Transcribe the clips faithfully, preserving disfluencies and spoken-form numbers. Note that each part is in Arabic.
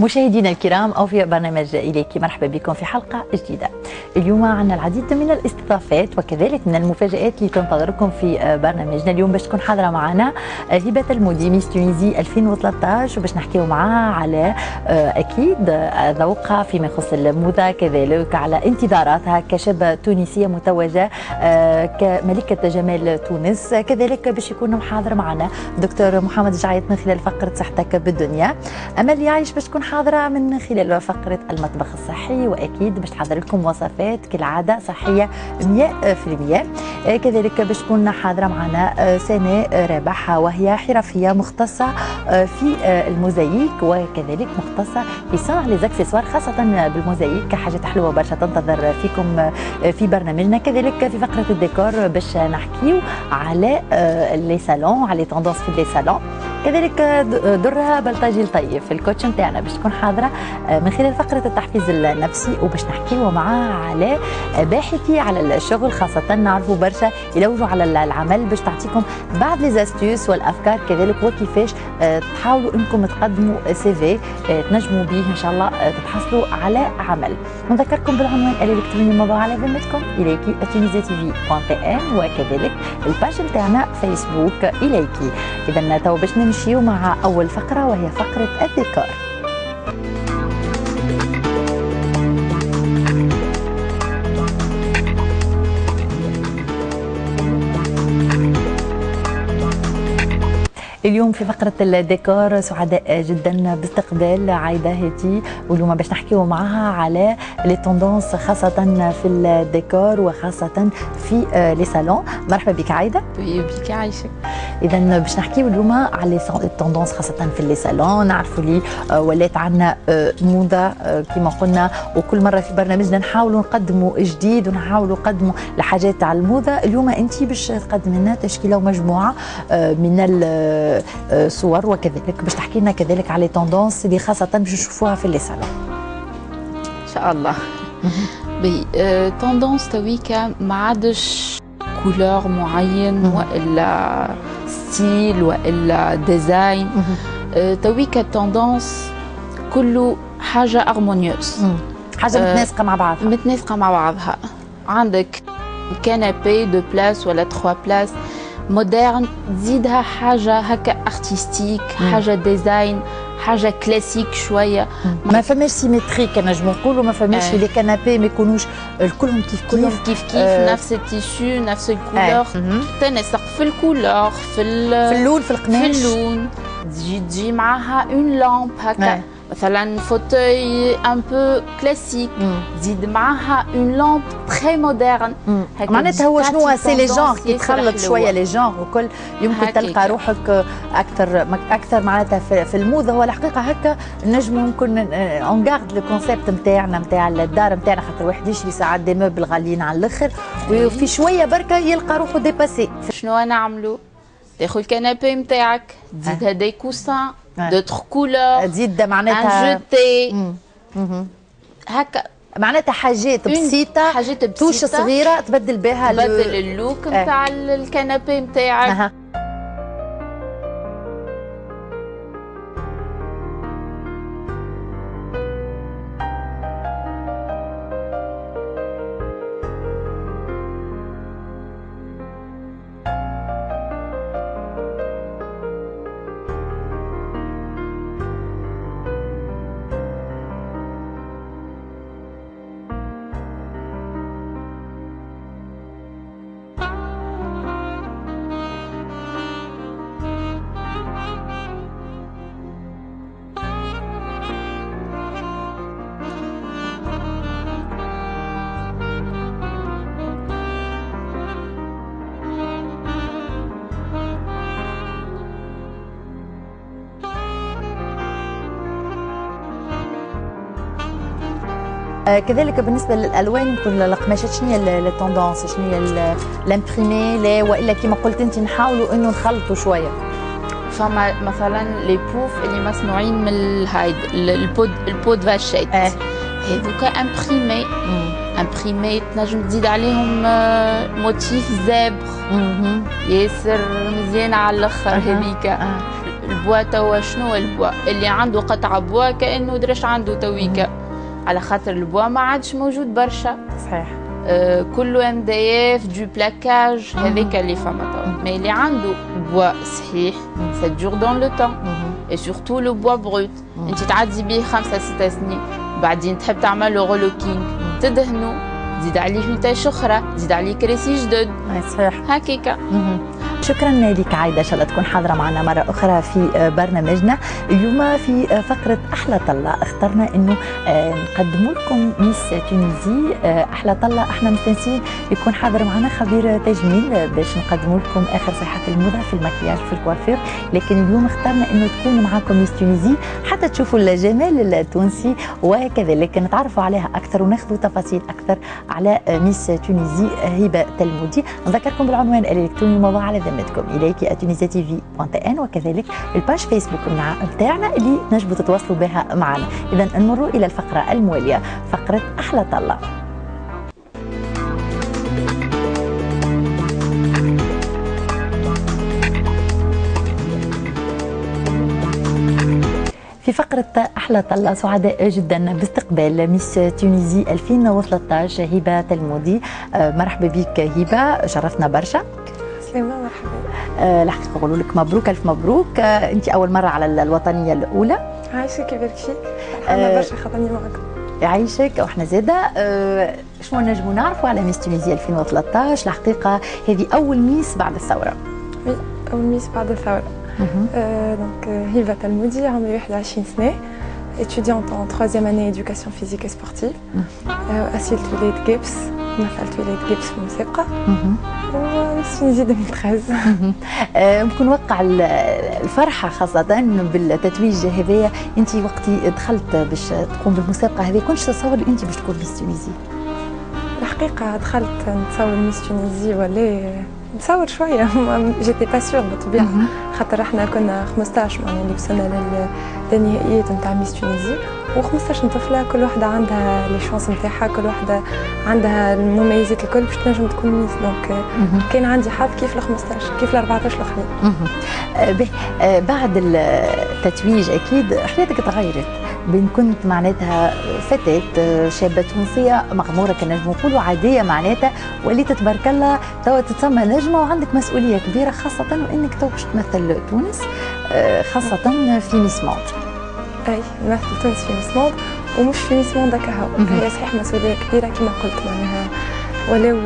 مشاهدينا الكرام، أوفياء برنامج إليكي، مرحبا بكم في حلقة جديدة. اليوم عندنا العديد من الاستضافات وكذلك من المفاجآت اللي تنتظركم في برنامجنا اليوم. باش تكون حاضرة معنا هبة المودي ميس تونيزي ألفين وثلاثة عشر، وباش نحكيو معاها على أكيد ذوقها فيما يخص الموضة، كذلك على انتظاراتها كشابة تونسية متوجة كملكة جمال تونس. كذلك باش يكون حاضر معنا دكتور محمد جعيط من خلال فقرة صحتك بالدنيا. أمل يعيش باش تكون حاضرة من خلال فقرة المطبخ الصحي، وأكيد باش تحضر لكم وصفات كالعادة صحية مئة بالمئة. كذلك باش تكون حاضرة معنا سناء رابح، وهي حرفية مختصة في الموزاييك وكذلك مختصة في صنع ليزاكسسوار، خاصة بالموزاييك، حاجة حلوة برشا تنتظر فيكم في برنامجنا. كذلك في فقرة الديكور باش نحكيو على لي صالون، على توندونس في لي صالون. كذلك درها بلطاجي لطيف الكوتش نتاعنا باش تكون حاضره من خلال فقره التحفيز النفسي، وباش نحكيو معاها على باحثي على الشغل، خاصه نعرفوا برشا يلوجوا على العمل، باش تعطيكم بعض لي زاستيوس والافكار كذلك، وكيفاش تحاولوا انكم تقدموا سي في تنجموا به ان شاء الله تتحصلوا على عمل. نذكركم بالعنوان الالكتروني الموضوع على ذمتكم اليكي تونيزي تي في دوت ان، وكذلك الباج نتاعنا فيسبوك اليكي. اذا تو باش نمشيو مع اول فقره وهي فقره الديكور. اليوم في فقرة الديكور سعداء جدا باستقبال عايدة هاتي، واليوم باش نحكيو معها على لي توندونس خاصة في الديكور وخاصة في لي صالون. مرحبا بك عايدة. وي بك عايشة. إذا باش نحكيو اليوم على لي توندونس خاصة في لي صالون. نعرفوا لي ولات عندنا موضة كما قلنا، وكل مرة في برنامجنا نحاولوا نقدموا جديد ونحاولوا نقدموا الحاجات على الموضة. اليوم أنت باش تقدمي لنا تشكيلة ومجموعة من صور، وكذلك باش تحكي لنا كذلك على توندونس اللي خاصة باش نشوفوها في لي صالون. إن شاء الله. بي توندونس تويكا ما عادش كولور معين والا ستيل والا ديزاين. تويكا توندونس كله حاجة هارمونيوس، حاجة متناسقة مع بعضها متناسقة مع بعضها. عندك كنابي دو بلاس ولا تخوا بلاس مودرن، تزيدها حاجه هكا ارتستيك، حاجه ديزاين، حاجه كلاسيك شويه. ما فماش سيمتريك، نجمو نقولوا ما فماش آه. لي كنابي ما يكونوش الكلهم كيف كيف كلهم كيف كيف آه. نفس التيشو نفس الكولور، آه. تنسق في الكولور، في في اللون، في القماش، في اللون. تجي تجي معاها اون لامب هكا، آه. مثلا فوتوي ان بو كلاسيك، تزيد معاها اون لامب تري مودرن. معناتها هو شنو سي لي جونغ كي تخلط شويه لي جونغ وكل يمكن تلقى روحك اكثر اكثر معناتها في الموضه. هو الحقيقه هكا نجموا يمكن اون غارد لو كونسيبت نتاعنا نتاع الدار نتاعنا، خاطر واحد يشري ساعات دي موبل غاليين على الاخر، وفي شويه بركه يلقى روحه ديباسي. شنو نعملوا؟ تاخذ الكنابي نتاعك، تزيدها دي كوسان دوتر كولور، تزيد معناتها ان جوتي هكا، معناتها حاجات بسيطه، حاجات بسيطه توش صغيره تبدل بها تبدل اللوك نتاع اه. الكنابي نتاعك. أه. كذلك بالنسبه للالوان يمكن القماشات، شنو هي التوندونس، شنو هي الامبريمي لا والا كما قلت انت نحاولوا انه نخلطوا شويه؟ فما مثلا لي بوف اللي مصنوعين من الهايد البود البود فاشيت، اه. هذوكا امبريمي امبريمي تنجم تزيد عليهم موتيف زابر ياسر مزيان على الاخر. هذيك البوا توا شنو البوا اللي عنده قطعه بوا كانه درش عنده تويكا، على خاطر البوا ما عادش موجود برشا. صحيح. آه كله ام دي اف دو بلاكاج هذاك اللي فما توا، مي اللي عنده بوا صحيح سا دور دون لو طون اي سورتو لو بوا بروت. انت تعدي بيه خمسه سته سنين بعدين تحب تعمل له رولوكينغ تدهنه، زيد عليه نتاش اخرى، زيد عليه كراسي جدد. صحيح هكاكا. شكرا لك عايده، ان شاء الله تكون حاضره معنا مره اخرى في برنامجنا. اليوم في فقره احلى طله اخترنا انه نقدم لكم ميس تونيزي احلى طله. احنا مستنسين يكون حاضر معنا خبير تجميل باش نقدم لكم اخر صيحه الموضه في المكياج في الكوافير، لكن اليوم اخترنا انه تكون معكم ميس تونيزي حتى تشوفوا الجمال التونسي وكذلك نتعرفوا عليها اكثر وناخذوا تفاصيل اكثر على ميس تونيزي هبه تلمودي. نذكركم بالعنوان الالكتروني موضوع على ذمتكم اليك تونيزيا تي في دوت ان، وكذلك الباج فيسبوك بتاعنا اللي نجموا تتواصلوا بها معنا. اذا نمروا الى الفقره المواليه، فقره احلى طله. في فقرة أحلى طلة سعداء جدا باستقبال ميس تونيزي ألفين وثلاثة عشر هبة تلمودي. مرحبا بك هبة، شرفنا برشا. سلامة مرحبا. أه الحقيقة نقول لك مبروك ألف مبروك. أه أنت أول مرة على الوطنية الأولى. عايشك يبارك فيك، فرحانة برشا خاطرني معكم. يعيشك وإحنا زادة. أه شنو نجموا نعرفوا على ميس تونيزي ألفين وثلاثة عشر؟ الحقيقة هذه أول ميس بعد الثورة. وي أول ميس بعد الثورة. Euh, donc euh, Hiba Talmoudi, عمري واحد وعشرين سنة، étudiante en troisième année éducation physique et sportive. أسئلة ولاية جيبس، مثلت ولاية جيبس في المسابقة. وميس تونيزي ألفين وثلاثة عشر. ممكن نوقع الفرحة خاصة بالتتويج هذايا. أنت وقت دخلت باش تقوم بالمسابقة هذه كنتش تتصور أنت باش تكون ميس تونيزي؟ الحقيقة دخلت نتصور ميس تونيزي ولا نتصور شويه، جيتي با سيغ بالطبيعه، خاطر احنا كنا خمسطاش معناها اللي وصلنا للنهائيات نتاع ميس تونيزي، وخمسطاش طفله كل واحده عندها لي شانس نتاعها، كل واحده عندها المميزات الكل باش تنجم تكون ميس. دونك كان عندي حظ كيف ال خمسطاش كيف ال أربعطاش الاخرين. بعد التتويج اكيد حياتك تغيرت، بين كنت معناتها فتاة شابة تونسية مغمورة كان نجم نقولوا عادية معناتها، وليت تبارك الله توا تتسمى نجمة وعندك مسؤولية كبيرة، خاصة وانك تو باش تمثل تونس خاصة في ميس موند. اي نمثل تونس في ميس موند، ومش في ميس موند هكا هي صحيح مسؤولية كبيرة كما قلت معناها، ولو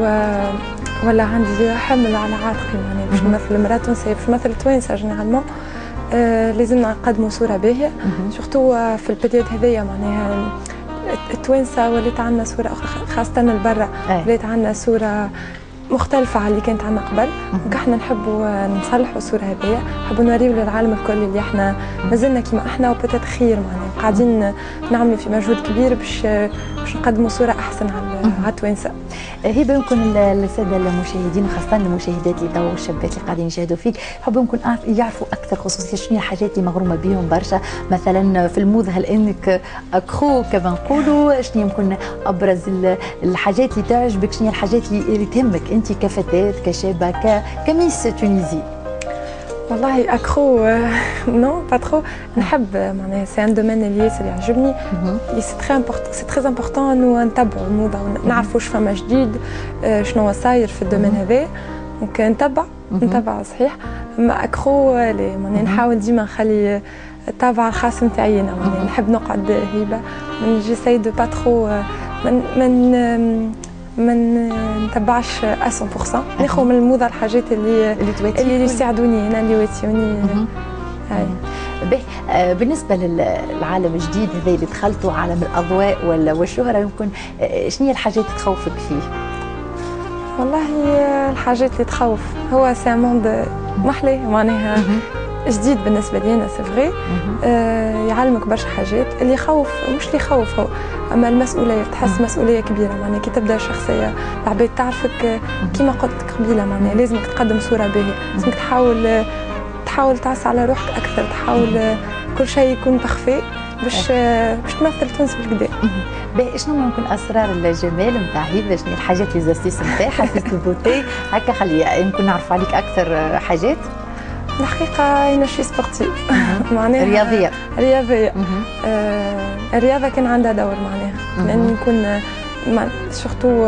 ولا عندي حمل على عاتقي معناها باش نمثل المرأة التونسية، باش نمثل توانسة جينيرالمون. آه لازمنا نقدموا صوره باهيه، سورتو آه في البريود هذايا معناها التوانسه ولات عندنا صوره اخرى، خاصه البرة ولات عندنا صوره مختلفه على اللي كانت عندنا قبل. دونك احنا نحبوا نصلحوا الصوره هذيا، نحبوا نوريو للعالم الكل اللي احنا مازلنا كيما احنا وبتات خير معناها، قاعدين نعملوا في مجهود كبير باش باش نقدموا صوره احسن على على التوانسه. هبه يمكن الساده المشاهدين وخاصه المشاهدات اللي تو الشابات اللي قاعدين يشاهدوا فيك يحبوا يمكن يعرفوا اكثر خصوصيا شنو هي الحاجات اللي مغرومه بهم برشا مثلا في الموضه، هل انك اكرو كما نقولوا، شنو يمكن ابرز الحاجات اللي تعجبك، شنو هي الحاجات اللي تهمك انت كفتاه كشابه كميس تونيزي؟ والله اكرو نو با ترو، نحب معناها سي ان دومين اللي ياسر يعجبني، سي تري امبورطون سي تري امبورطون انه نتبعوا الموضه ونعرفوا واش فما جديد، شنو صاير في الدومين هذا، دونك نتبع نتبع صحيح. اما اكرو معناها نحاول ديما نخلي الطابع الخاص نتاعي انا، معناها نحب نقعد هبه جيساي دو با ترو من من ما نتبعش مية بالمية، ناخذ من الموضه الحاجات اللي اللي اللي يساعدوني انا اللي يواتيوني. هاي به بالنسبه للعالم الجديد هذا اللي دخلتوا، عالم الاضواء ولا والشهره، يمكن شنو هي الحاجات اللي تخوفك فيه؟ والله الحاجات اللي تخوف هو سي موند محلي معناها جديد بالنسبه لي انا، سي فغي آه يعلمك برشا حاجات. اللي يخوف مش اللي يخوف هو اما المسؤوليه، تحس مسؤوليه كبيره معناها كي تبدا شخصيه العباد تعرفك كيما قلت قبيله، معناها لازمك تقدم صوره باهيه، لازمك تحاول تحاول تعس على روحك اكثر، تحاول كل شيء يكون بخفي باش باش تمثل تونس بالكدا. باهي شنو ممكن اسرار الجمال نتاع هبه؟ شنو الحاجات لي زاستيس نتاعها في البوتي هكا، خلي يمكن نعرف عليك اكثر حاجات. الحقيقه انا شي سبورتيف معناها رياضيه رياضيه آه الرياضه كان عندها دور معناها لاني نكون سورتو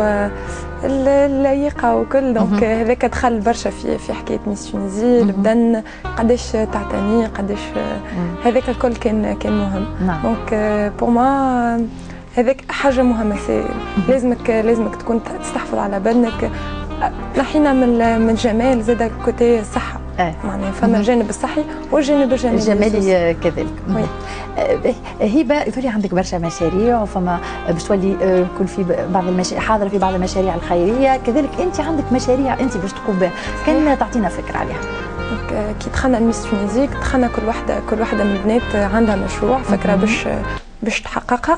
اللياقه وكل دونك هذاك دخل برشا في في حكايه ميس تونيزي البدن قداش تعتني قداش هذاك الكل كان كان مهم دونك بور موا هذاك حاجه مهمه سي لازمك لازمك تكون تستحفظ على بدنك نحينا من من الجمال زاد كوتي الصحه آه. معناها فما الجانب الصحي والجانب الجمالي الجمالي كذلك. هبه يقولي عندك برشا مشاريع وفما باش تولي يكون في بعض المشاريع حاضره في بعض المشاريع الخيريه، كذلك انت عندك مشاريع انت باش تقوم بها، كان تعطينا فكره عليها. كي دخلنا الميس تونيزي دخلنا كل واحده كل واحده من البنات عندها مشروع فكره باش باش تحققها،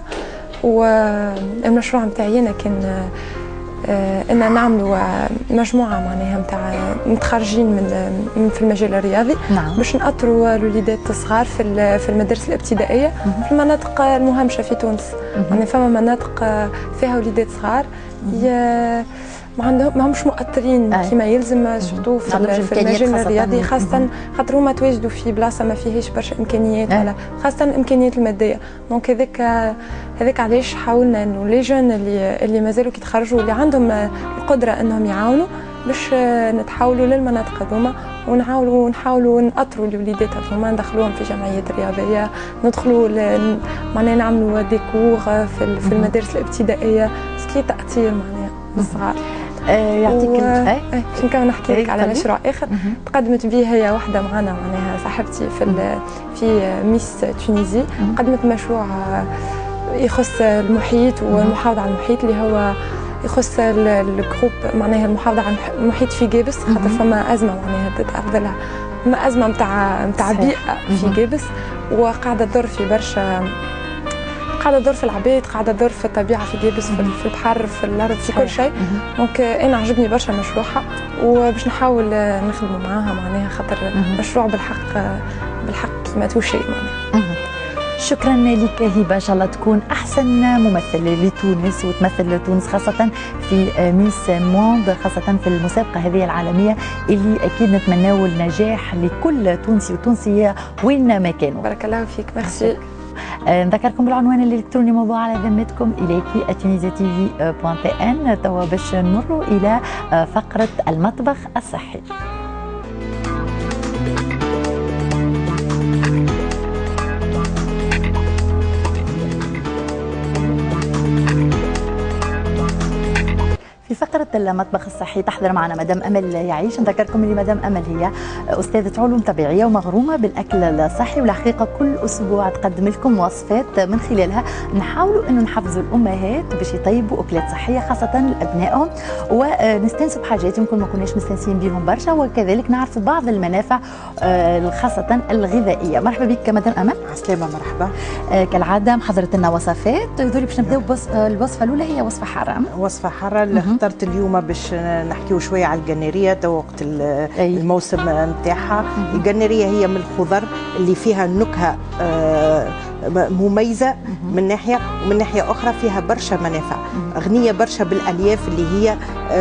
والمشروع نتاعي انا كان ان نعملوا مجموعه معناها نتاع متخرجين من في المجال الرياضي نعم. باش نأطروا الوليدات الصغار في في المدارس الابتدائيه في المناطق المهمشه في تونس. يعني فما مناطق فيها وليدات صغار ما عندهم ماهمش مؤطرين كما يلزم سورتو في, في المجال الرياضي خاصه خاطر هما تواجدوا في بلاصه ما فيهاش برشا امكانيات ولا خاصه الامكانيات الماديه. دونك هذاك هذاك علاش حاولنا انه لي جون اللي اللي مازالوا كيتخرجوا اللي عندهم القدره انهم يعاونوا باش نتحولوا للمناطق هذوما ونحاولوا نحاولوا نأطروا الوليدات هذوما ندخلوهم في جمعيات رياضيه، ندخلوا معناها نعملوا ديكور في في المدارس الابتدائيه سكي تأطير معناها بالصغار. آه يعطيك العافيه. باش نكمل نحكي لك على مشروع اخر تقدمت به هي واحده معنا معناها صاحبتي في في ميس تونيزي، قدمت مشروع يخص المحيط والمحافظه على المحيط اللي هو يخص الجروب معناها المحافظه على المحيط في جابس خاطر فما ازمه معناها تتعرض لها فما ازمه نتاع نتاع بيئه في جابس وقاعده تضر في برشا قاعده تضر في العباد قاعده تضر في الطبيعه في جابس في البحر في الارض في كل شيء. دونك انا عجبني برشا مشروعها وباش نحاول نخدموا معاها معناها خاطر مشروع بالحق بالحق كيما توشي معناها. شكرا لك هبه، ان شاء الله تكون احسن ممثله لتونس وتمثل تونس خاصه في ميس موند خاصه في المسابقه هذه العالميه اللي اكيد نتمناو النجاح لكل تونسي وتونسيه وين ما كانوا. بارك الله فيك. ميرسي. نذكركم بالعنوان الالكتروني موضوع على ذمتكم اليكي تونيزيا تي في بوان تي ان. توا باش نمروا الى فقره المطبخ الصحي. في فقرة المطبخ الصحي تحضر معنا مدام أمل يعيش. نذكركم اللي مدام أمل هي أستاذة علوم طبيعية ومغرومة بالأكل الصحي، والحقيقة كل أسبوع تقدم لكم وصفات من خلالها نحاولوا أنه نحفزوا الأمهات باش يطيبوا أكلات صحية خاصة لأبنائهم، ونستنسوا بحاجات يمكن ما كناش مستنسين بهم برشا، وكذلك نعرفوا بعض المنافع خاصة الغذائية. مرحبا بك مدام أمل. عسلامة. مرحبا. كالعادة محضرت لنا وصفات، يقولوا باش نبداو الوصفة الأولى هي وصفة حارة. وصفة حارة اخترت اليوم باش نحكيو شويه على الجنريه تو وقت الموسم نتاعها. الجنريه هي من الخضر اللي فيها نكهه مميزه من ناحيه، ومن ناحيه اخرى فيها برشا منافع، غنيه برشا بالالياف اللي هي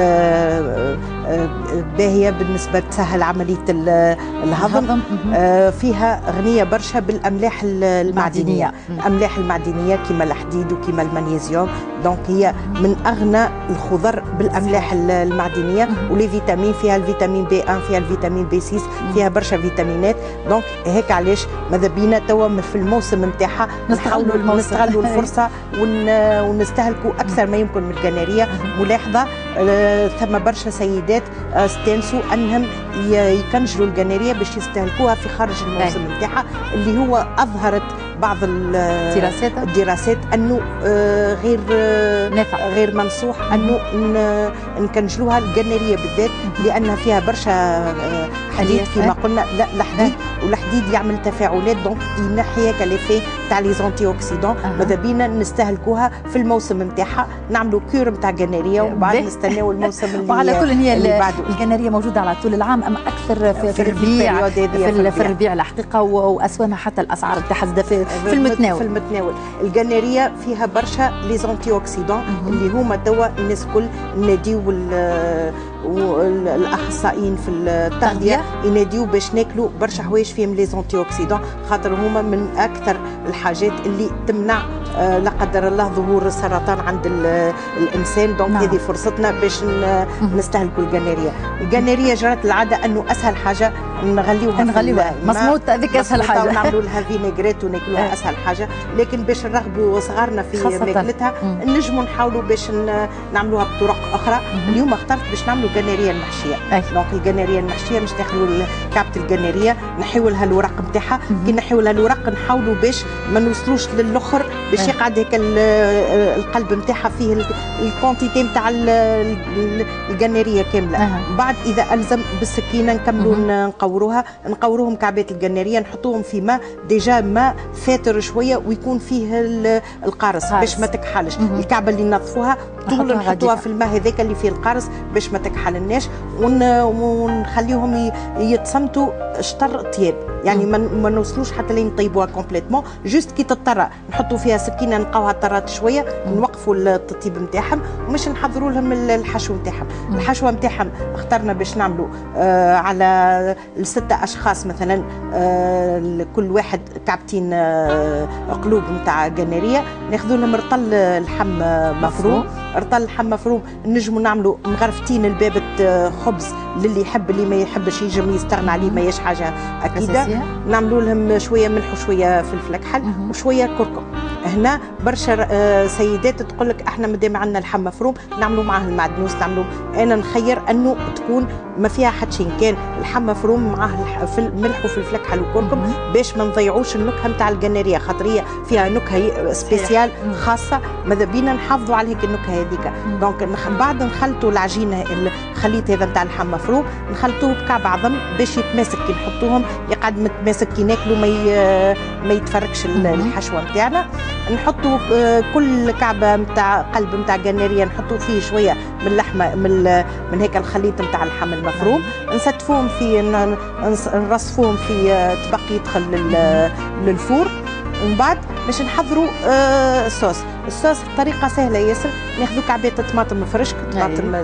باهيه بالنسبه تسهل عمليه الهضم، فيها غنيه برشا بالاملاح المعدنيه، الاملاح المعدنيه كما الحديد وكما المغنيسيوم. دونك هي من اغنى الخضر بالاملاح المعدنيه، ولي فيتامين فيها الفيتامين بي واحد، فيها الفيتامين بي ستة، فيها برشا فيتامينات. دونك هيك علاش ماذا بينا توا في الموسم نتاعها نحاولوا نستغلوا الفرصه ونستهلكوا اكثر ما يمكن من الجنريه. ملاحظه ثم برشا سيدات استانسوا انهم يكنجلوا الجنريه باش يستهلكوها في خارج الموسم نتاعها، اللي هو اظهرت بعض الدراسات الدراسات انه غير نافع غير منصوح انه نكنجلوها الجنريه بالذات، لانها فيها برشا حديد كما قلنا. لا الحديد والحديد يعمل تفاعلات، دونك ينحي كاليفي تاع لي زونتي اوكسيدون. ماذا بينا نستهلكوها في الموسم نتاعها، نعملوا كور نتاع جنريه وبعد نستناو الموسم اللي وعلى كل هي اللي بعده. الجنريه موجوده على طول العام، اما اكثر في, في الربيع في, في, في الربيع الحقيقه، واسوانها حتى الاسعار تاعها في, في المتناول. في المتناول الجنريه فيها برشا لي زونتي اوكسيدون اللي هما توا الناس الكل ناديو والاخصائيين في التغذيه يناديو باش ناكلوا برشا حوايج فيهم لي زونتي اوكسيدون، خاطر هما من اكثر الحاجات اللي تمنع آه لا قدر الله ظهور السرطان عند الانسان. دونك هذه فرصتنا باش نستهلكوا الجناريه. الجناريه جرت العاده انه اسهل حاجه نغليوها نغليوها مصموط، هذيك اسهل حاجه ونعملوا لها فينيغريت وناكلوها اسهل حاجه. لكن باش نرغبوا صغارنا في ماكلتها نجموا نحاولوا باش نعملوها بطرق اخرى. اليوم اخترت باش نعملوا جناريه المحشيه. دونك الجناريه المحشيه مش ناخذوا كعبه الجناريه نحيوا لها الورق نتاعها، كي نحيوا لها الورق نحاولوا باش ما نوصلوش للاخر باش يقعد هيك القلب نتاعها فيه الكونتيتي نتاع الجناريه كامله. بعد اذا الزم بالسكينه نكملوا نقوروها نقوروهم كعبات الجناريه، نحطوهم في ماء ديجا ماء فاتر شويه ويكون فيه القارص باش ما تكحلش. الكعبه اللي ننظفوها طول نحطوها في الماء هذاك اللي فيه القارص باش ما تكحلناش، ونخليهم يتصمتوا شطر طياب. يعني ما نوصلوش حتى لين نطيبوها كومبليتمون، جوست كي تضطر نحطوا فيها سكينه نلقاوها طرات شويه نوقفوا التطيب نتاعهم ومش نحضروا لهم الحشو نتاعهم. الحشوه نتاعهم اخترنا باش نعملوا آه على الستة اشخاص مثلا آه كل واحد كعبتين آه قلوب نتاع جناريه، ناخذوا لهم رطل اللحم مفروم. رطل اللحم مفروم نجموا نعملوا مغرفتين البابة خبز للي يحب، اللي ما يحبش يجم يستغنى عليه ما يش حاجه اكيده. نعملوا لهم شويه ملح وشويه فلفل كحل وشويه كركم. هنا برشا سيدات تقول لك احنا مادام عندنا اللحم مفروم نعملوا معاه المعدنوس، نعملوا انا نخير انه تكون ما فيها حد شيء، كان اللحم مفروم معاه ملح وفلفل كحل وكركم باش ما نضيعوش النكهه نتاع الجناريه، خاطر هي فيها نكهه سبيسيال خاصه ماذا بينا نحافظوا على هيك النكهه هذيك. دونك بعد نخلطوا العجينه الخليط هذا نتاع اللحم مفروم نخلطوه بكعب عظم باش يتماسك، كي نحطوهم يقعد متماسك كي ناكلوا ما ما يتفركش الحشوه نتاعنا. نحطوا كل كعبه نتاع قلب نتاع جناريه نحطوا فيه شويه من اللحمه من من هيك الخليط نتاع اللحم المفروم، نستفوهم في نرصفوهم في طبق يدخل للفور. ومن بعد باش نحضروا الصوص. الصوص بطريقه سهله ياسر، ناخذوا كعبات طماطم فرشك طماطم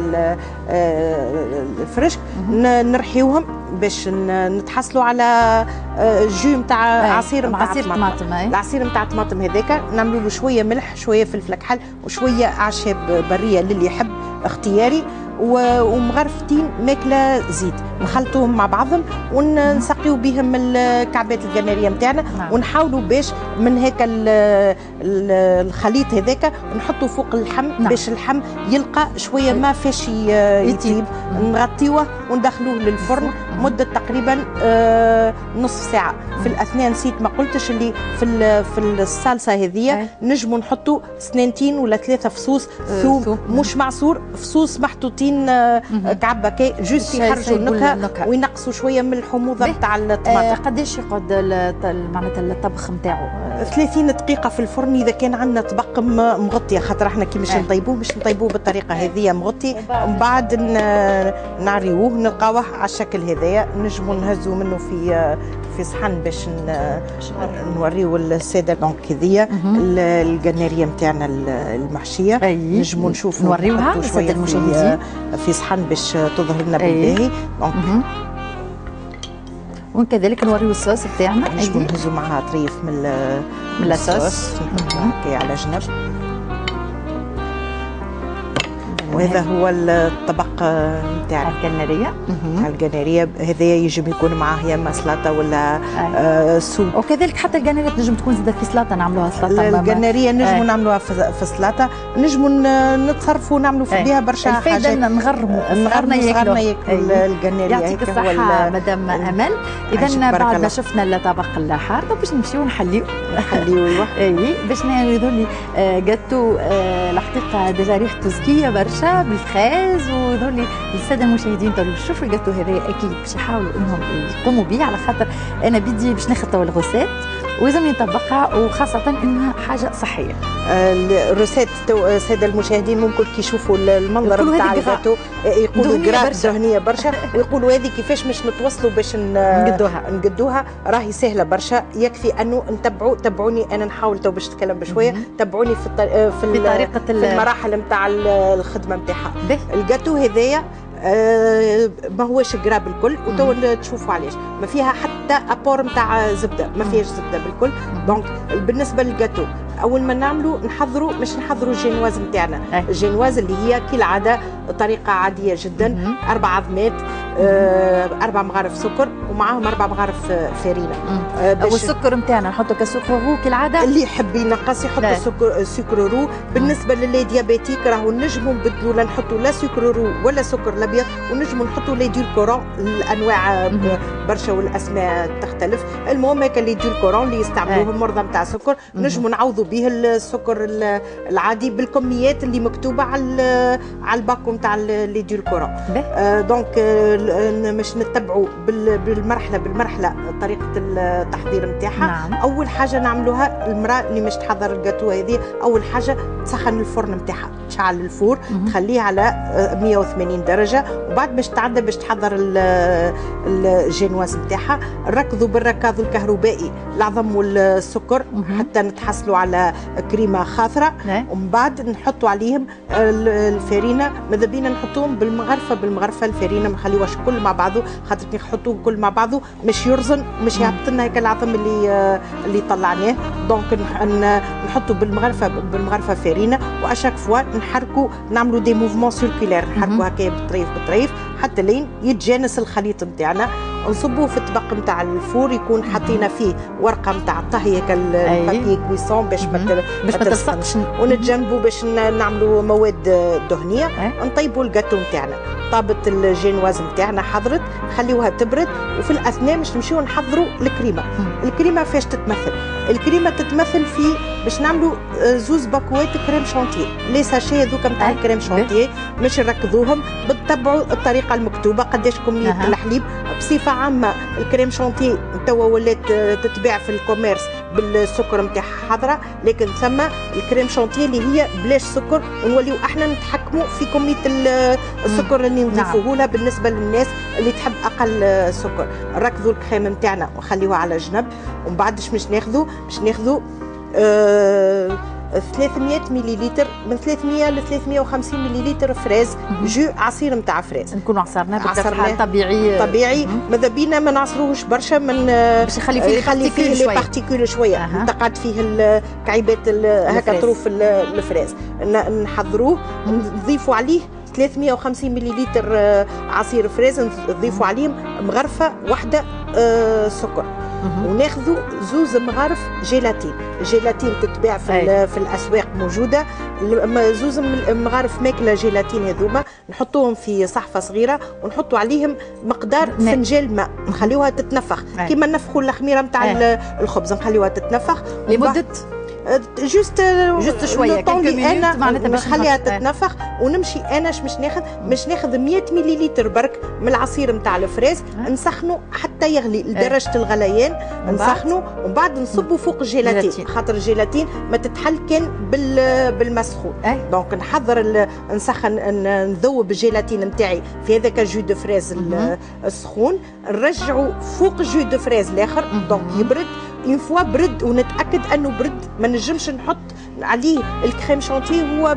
الفرشك نرحيوهم باش نتحصلوا على جو نتاع عصير نتاع طماطم. العصير نتاع الطماطم هذاك نعملوا له شويه ملح شويه فلفل كحل وشويه اعشاب بريه للي يحب اختياري، ومغرفتين ماكله زيت نخلطوهم مع بعضهم ونسقيو بهم الكعبات الجناريه نتاعنا. ونحاولوا باش من هيك الخليط هذاك نحطوا فوق اللحم باش اللحم يلقى شويه ما فاش يطيب، نغطيوه وندخلوه للفرن مده تقريبا نصف ساعه. في الاثناء نسيت ما قلتش اللي في في الصلصه هذه نجموا نحطوا سنانتين ولا ثلاثه فصوص ثوم مش معصور، فصوص محطوطين كعبه كي جوست يخرجوا النكهه وينقصوا شويه من الحموضه نتاع الطماطم. قداش يقعد معناتها الطبخ نتاعو؟ ثلاثين دقيقه في الفرن اذا كان عندنا طبق مغطيه، خاطر احنا كي مش نطيبوه مش نطيبوه بالطريقه هذه مغطي. ومن بعد نعريوه نلقاوه على الشكل هذايا، نجموا نهزوا منه في في صحن باش نوريو الساده. دونك هذيا الجناريه نتاعنا المحشيه نجموا نشوفوا نوريوها للساده المشاهدين في صحن باش تظهر لنا بالباهي. دونك وكذلك نوريو الصوص بتاعنا، نجموا نهزوا معها طريف من من الصوص هكا على جنب. وهذا هو الطبق نتاع الجناريه نتاع الجناريه. هذايا يجب يكون معاه يا اما سلطه ولا آه سوب. وكذلك حتى الجناريه تنجم تكون زاده في سلطه، نعملوها سلطه. الجناريه نجموا نعملوها في سلطه، نجموا نتصرفوا نعملوا بها برشا حاجات. الفايده نغرموا نغرموا صغارنا ياكلوا الجناريه. يعطيك الصحه مدام امل. اذا بعد ما شفنا الطبق الحار باش نمشيو نحليو نحليو ايوا اي باش ناخذوا لي جاتو الحقيقه ديجا ريحته زكيه برشا بالفخاز. ويظهر لي الساده المشاهدين تولوا شوفوا الجاتو هذا اكيد باش يحاولوا انهم يقوموا به، على خاطر انا بدي باش ناخذ تو الغوسات ولازم نطبقها، وخاصه انها حاجه صحيه. الروسات الساده المشاهدين ممكن كي يشوفوا المنظر نتاع الجاتو يقولوا جرا دهنيه برشا ويقولوا هذه كيفاش مش نتوصلوا باش نقدوها نقدوها. راهي سهله برشا، يكفي انه نتبعوا تبعوني انا نحاول تو باش نتكلم بشويه، تبعوني في في, في طريقه في المراحل نتاع الخدمه نتاعها. الجاتو هذايا آه ما هوش قراب الكل، وتو تشوفوا علاش ما فيها حتى ابور نتاع زبده، ما فيهاش زبده بالكل. دونك بالنسبه للجاتو اول ما نعملوا نحضروا مش نحضروا الجينواز نتاعنا، الجينواز اللي هي كالعاده طريقه عاديه جدا، اربع عظمات، آه اربع مغارف سكر ومعاهم اربع مغارف فرينه. آه والسكر نتاعنا نحطه كسكر رو كالعاده، اللي يحب ينقص يحط سكر سكر رو. بالنسبه للي ديابيتيك راهو نجموا نبدلوا، لا نحطوا لا سكر رو ولا سكر الابيض، ونجموا نحطوا لي ديولكورون، الانواع برشا والاسماء تختلف. المهم هكا لي ديولكورون اللي يستعملوه المرضى نتاع السكر نجموا نعوضوا به السكر العادي بالكميات اللي مكتوبه على على الباكو نتاع لي ديولكورون. آه دونك آه مش نتبعوا بالمرحله بالمرحله طريقه التحضير نتاعها. نعم. اول حاجه نعملوها المراه اللي مش تحضر الجاتو هذه، اول حاجه تسخن الفرن نتاعها، تشعل الفور تخليه على مية وثمانين درجه، وبعد باش تعدى باش تحضر الجينواز نتاعها نركضوا بالركاض الكهربائي العظم والسكر حتى نتحصلوا على كريمه خاضره، ومن بعد نحطوا عليهم الفرينه. ماذا بينا نحطوهم بالمغرفه بالمغرفه الفرينه، ما نخليوهاش كل مع بعضه، خاطر كي نحطوه كل مع بعضه مش يرزن، مش يهبط لنا هيك العظم اللي اللي طلعناه. دونك نحطوا بالمغرفه بالمغرفه فرينه، واشاك فوا نحركوا نعملوا دي موفمون سيركولير، نحركوا هكا بطريف بطريف حتى لين يتجانس الخليط نتاعنا. نصبوه في الطبق نتاع الفور، يكون حطينا فيه ورقه نتاع الطهي هكا البابي كويسون باش ما باش ما تلصقش، ونتجنبوا باش نعملوا مواد دهنيه. نطيبوا الجاتو نتاعنا. طابت الجينواز نتاعنا حضرت، خليوها تبرد، وفي الاثناء باش نمشيو نحضروا الكريمه. الكريمه فاش تتمثل؟ الكريمه تتمثل في باش نعملوا زوز باكوات كريم شانتيه، لي ساشي هذوك نتاع الكريم شانتيه مش نركضوهم، بتتبعوا الطريقه المكتوبه قداش كميه أه. الحليب. بصفه عامه الكريم شانتيه توا ولات تتباع في الكوميرس بالسكر نتاعها حاضره، لكن ثم الكريم شانتيه اللي هي بلاش سكر، ونوليو احنا نتحكموا في كميه السكر اللي نضيفوه لها بالنسبه للناس اللي تحب اقل سكر. نركضوا الكريم نتاعنا ونخليوها على جنب، ومن بعد باش ناخذوا باش ناخذوا آه ثلاثمية مليلتر، من ثلاثمية ل ثلاثمية وخمسين مليلتر فريز، جو عصير نتاع فريز نكونوا عصرناه بطريقه طبيعي طبيعي. ماذا بينا ما نعصروهش برشا، من باش يخلي فيه يخلي فيه لي بارتيكول شويه، أه. تقعد فيه الكعيبات هكا طروف الفريز. نحضروه نضيفوا عليه ثلاثمية وخمسين مليلتر عصير فريز، نضيفوا عليهم مغرفه واحده سكر، وناخذوا زوز مغارف جيلاتين. جيلاتين تتباع في, في الاسواق موجوده، زوز مغارف ماكله جيلاتين هذوما نحطوهم في صحفه صغيره، ونحطوا عليهم مقدار فنجان ماء، نخليوها تتنفخ كيما نفخوا الخميره نتاع الخبز، نخليوها تتنفخ لمده جوست جوست شويه انا معناتها باش نخليها تتنفخ، ونمشي انا مش ناخذ مش ناخذ مية مليلتر برك من العصير نتاع الفريز، نسخنه حتى يغلي لدرجه الغليان، نسخنه ومن بعد نصبه فوق الجيلاتين، خاطر الجيلاتين ما تتحل كان بالمسخون. دونك نحضر نسخن نذوب الجيلاتين نتاعي في هذاك الجو دو فريز السخون، نرجعه فوق الجو دو فريز الاخر، دونك يبرد. اون فوا برد ونتاكد انه برد، ما نجمش نحط عليه الكريم شانتيه هو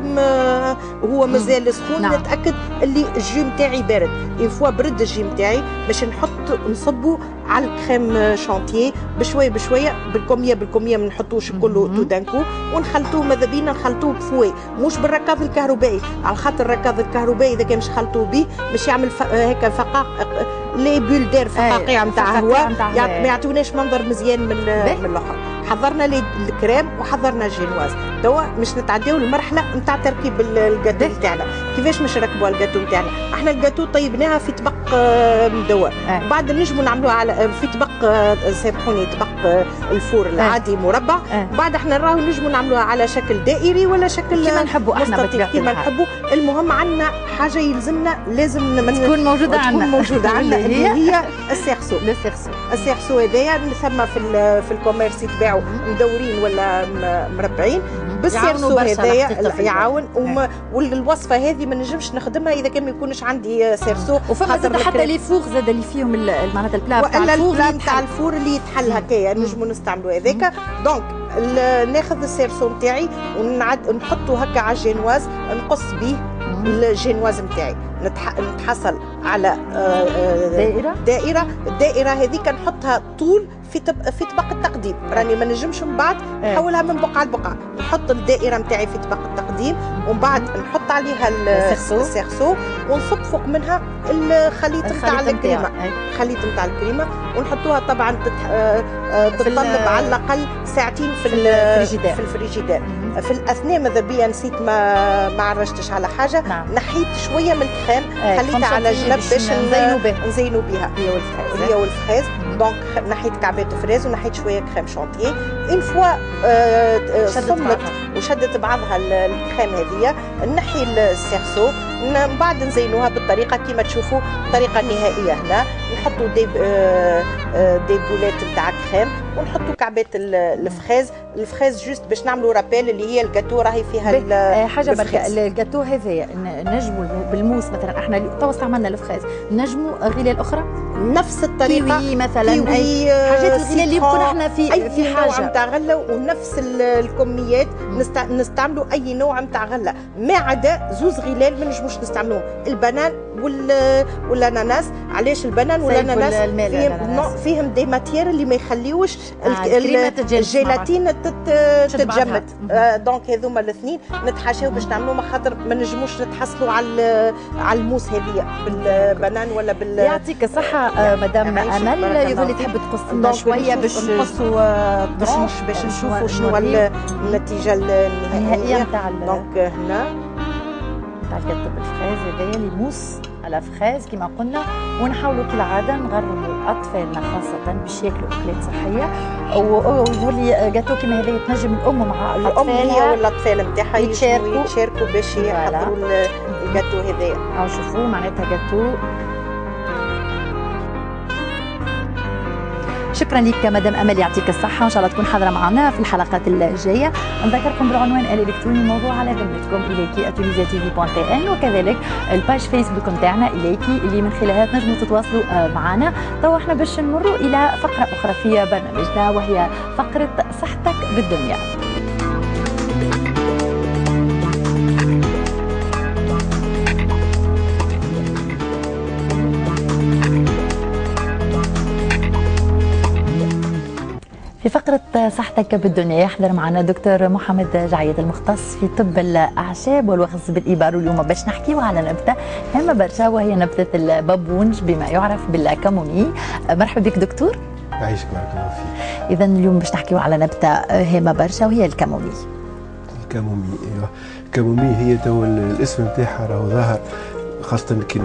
هو مازال سخون. نعم. نتاكد اللي الجو نتاعي بارد. اون فوا برد الجو نتاعي باش نحط نصبه على الكريم شانتيه بشويه بشويه، بالكميه بالكميه، ما نحطوش كله تو دانكو، ونخلطوه. ماذا بينا نخلطوه بفوي، مش بالركاض الكهربائي، على خاطر الركاض الكهربائي اذا كان مش خلطوه به باش يعمل هيك فقاق لي بول دير، فقاقيع نتاع هواء، ما يعطوناش منظر مزيان من من الاخر. حضرنا لي الكريم وحضرنا الجينواز، توا مش نتعداو المرحله نتاع تركيب الجاتو نتاعنا. كيفاش مش نركبوا الجاتو نتاعنا؟ احنا الجاتو طيبناها في طبق مدور، أه. بعد نجموا نعملوها على في طبق سامحوني طبق الفور العادي مربع، أه. بعد احنا راهو نجموا نعملوها على شكل دائري ولا شكل كيما نحبوا احنا كيما نحبوا. المهم عندنا حاجه يلزمنا لازم تكون موجوده عندنا، تكون موجوده عندنا اللي هي السيرسو. السيرسو السيرسو هذايا ثم في في الكوميرس يتباعوا مدورين ولا مربعين. بالسيرسو هذايا يعاون، والوصفه هذه ما نجمش نخدمها اذا كان ما يكونش عندي سيرسو. وفما زاد حتى لي فوغ زاد اللي فيهم معناتها البلا تاع الفور، البلا تاع الفور اللي يتحل هكايا نجموا نستعملوا هذاك. دونك ناخذ السيرسو نتاعي ونعد نحطه هكا على الجينواز، نقص به الجينواز نتاعي، نتح... نتحصل على آه دائره دائره الدائره هذيك نحطها طول في طب... في طبق التقديم. راني ما نجمش من بعد نحولها من بقعه لبقعه. نحط الدائره نتاعي في طبق التقديم ومن بعد نحط عليها السيرسو ونصب فوق منها الخليط نتاع الكريمه الخليط نتاع الكريمه ونحطوها. طبعا تتح... تتطلب على الاقل ساعتين في الفريجيدير في الفريجيدير. في الاثناء ماذا بيا نسيت ما ما عرجتش على حاجه. نعم. نحيت شويه من الكريم خليتها على جنب باش نزينوا بها نزينوا بها هي والفريز هي والفريز. دونك نحيت كعبات فريز ونحيت شويه كريم شونتيي. اون فوا صمت وشدت بعضها الكريم هذيا نحي السيرسو من بعد نزينوها بالطريقه كما تشوفوا الطريقه النهائيه. هنا نحطوا دي دي بولات نتاع كريم ونحطوا كعبات الفريز. الفريز جوست باش نعملوا رابيل اللي هي الجاتو راهي فيها حاجه بركه. الجاتو هذايا نجموا بالموس مثلا. احنا تو استعملنا الفريز نجموا غلال اخرى نفس الطريقه كيوي مثلا اي حاجات الغلال اللي يكون احنا في أي في حاجه نوع نتاع غله ونفس الكميات نست... نستعملوا اي نوع نتاع غله ما عدا زوز غلال ما نجموش نستعملوهم. البنان وال والاناناس. علاش البنان والاناناس فيهم فيهم دي ماتير اللي ما يخليوش آه الجيلاتين تتجمد. آه دونك هذوما الاثنين نتحاشاو باش نعملوهم خاطر ما نجموش نتحصلوا على على الموس هذيا بالبنان ولا بال. يعطيك الصحه آه مدام امل. يظل تحب تقص لنا شويه باش نقصوا طرونش باش نشوفوا شنو النتيجه النهائيه نتاع دونك هنا تاع الجاتو بالفريز هذايا اللي موس على فخاز كما قلنا. ونحاولوا كالعاده نغرموا اطفالنا خاصه باش ياكلوا اكلات صحيه. ويولي جاتو كما هذايا تنجم الام مع الام هي والاطفال نتاعها يشاركوا يشاركوا باش يحضروا الجاتو هذايا. او شوفوا معناتها جاتو. شكرا لك مدام امل يعطيك الصحه وان شاء الله تكون حاضره معنا في الحلقات الجايه. نذكركم بالعنوان الالكتروني الموضوع على ذمتكم اليكي اتوليزي تي في بوان تي ان وكذلك الباج فيسبوك نتاعنا اليكي اللي من خلالها تنجموا تتواصلوا معنا. تو احنا باش نمروا الى فقره اخرى في برنامجنا وهي فقره صحتك بالدنيا. في فقرة صحتك بالدنيا يحضر معنا دكتور محمد جعيد المختص في طب الأعشاب والوخز بالإبر. واليوم باش نحكيو على نبتة هامة برشا وهي نبتة البابونج بما يعرف بالكامومي. مرحبا بك دكتور. يعيشك بارك الله فيك. إذا اليوم باش نحكيو على نبتة هامة برشا وهي الكامومي. الكامومي ايوه الكامومي هي تو الاسم نتاعها راهو ظاهر خاصة كي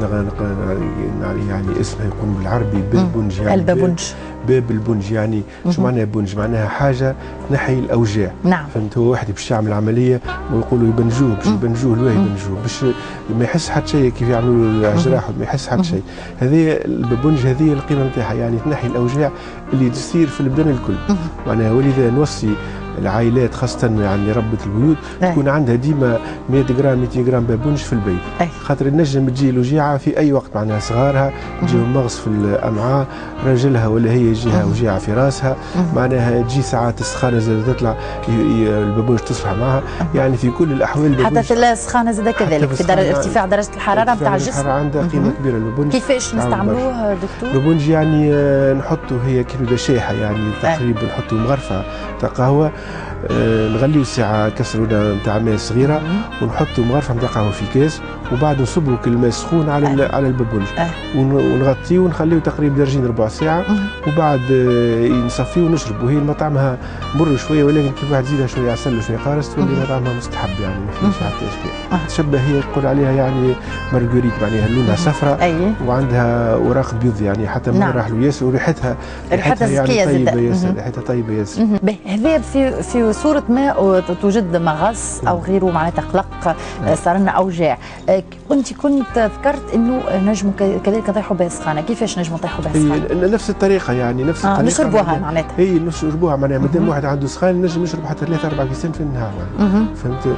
يعني اسمها يكون بالعربي بالبنج يعني البابونج باب البنج يعني شو معناها بنج؟ معناها حاجه تنحي الاوجاع. نعم. فهمت؟ هو واحد باش يعمل عمليه ويقولوا يبنجوه باش يبنجوه الواحد يبنجوه باش ما يحس حتى شيء كيف يعملوا الجراح ما يحس حتى شيء. هذه البنج هذه القيمه نتاعها يعني تنحي الاوجاع اللي تصير في البدن الكل. معناها ولذا نوصي العائلات خاصة يعني ربة البيوت تكون عندها ديما مئة غرام مئتين غرام بابونج في البيت. أي. خاطر النجم تجي الوجيعة في أي وقت معناها صغارها تجيهم مغص في الأمعاء راجلها ولا هي يجيها وجيعة في راسها معناها تجي ساعات السخانة زاد تطلع البابونج تصبح معها يعني في كل الأحوال. حتى في السخانة زاد كذلك في درجة ارتفاع درجة الحرارة نتاع الجسم. الحرارة عندها قيمة كبيرة البابونج. كيفاش نستعملوه دكتور؟ البابونج يعني نحطه هي كيلو شاحة يعني تقريبا نحطه مغرفة تاع قهوة آه نغليو ساعة كسرونة نتاع ماء صغيرة ونحطوا مغرفة نتاع قهوة في كاس وبعد نصبوا كل الماء سخون على أه. على البابونج أه. ونغطيه ونخليه تقريبا درجين ربع ساعة أه. وبعد آه نصفيه ونشرب. وهي مطعمها مر شوية ولكن كيف واحد يزيدها شوية عسل وشوية قارص تولي مطعمها مستحب يعني ما فيش حتى إشكال. أه. تشبه هي يقول عليها يعني مارغوريت معناها لونها صفراء أيه. وعندها أوراق بيض يعني حتى من راح له ياسر وريحتها ريحتها يعني طيبة ياسر ريحتها طيبة ياسر. هذا في في صورة ماء توجد مغص أو غيره معناتها قلق صار لنا أوجاع. أنت كنت ذكرت إنه نجموا كذلك نطيحوا بها سخانة. كيفاش نجموا نطيحوا بها سخانة؟ نفس الطريقة يعني نفس الطريقة. آه نشربوها معناتها. هي نشربوها معناها مادام واحد عنده سخان نجم يشرب حتى ثلاثة أربعة كيسان في النهار يعني. فهمت؟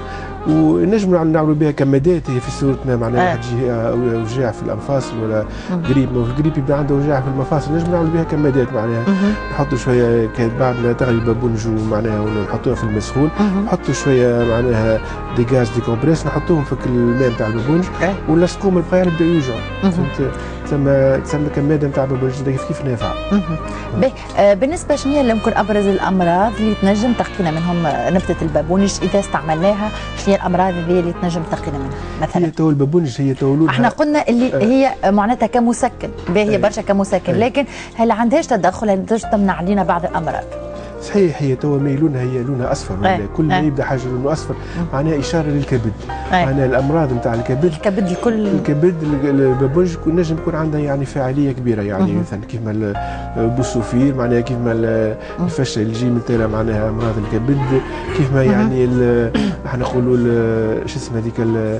ونجم نعملوا بها كمادات هي في صوره ما معناها واحد يجي اوجاع في الانفاصل ولا قريب ما في القريب يبدا عنده اوجاع في المفاصل، نجم نعملوا بها كمادات معناها نحطوا شويه بعد ما تغلي البابونج معناها ونحطوها في المسخون، نحطوا شويه معناها دي غاز دي كومبريس نحطوهم في الماء نتاع البابونج ونلصقوهم البقايا يبداو يوجعوا. فهمت؟ تسمى تسمى كماده نتاع البابونج كيف كيف نافعه. باهي بالنسبه شنو هي يمكن ابرز الامراض اللي تنجم تقينا منهم نبته البابونج اذا استعملناها؟ شنو هي الامراض هذه اللي تنجم تقينا منها مثلا؟ هي تو البابونج هي تو لونها احنا قلنا اللي آه. هي معناتها كمسكن، باهي برشا كمسكن، لكن هل عندهاش تدخل؟ هل تمنع علينا بعض الامراض؟ صحيح هي توا مي لونها هي لونها اصفر ولا أه. كل ما أه. يبدا حاجه لونه اصفر معناها اشاره للكبد. أه. معناها الامراض نتاع الكبد الكبد الكل الكبد البابونج نجم يكون عندها يعني فاعليه كبيره يعني مثلا كيف ما البوسوفيل معناها كيف ما الفشه اللي تجي من تالا معناها امراض الكبد، كيف ما يعني احنا نقولوا شو اسمه هذيك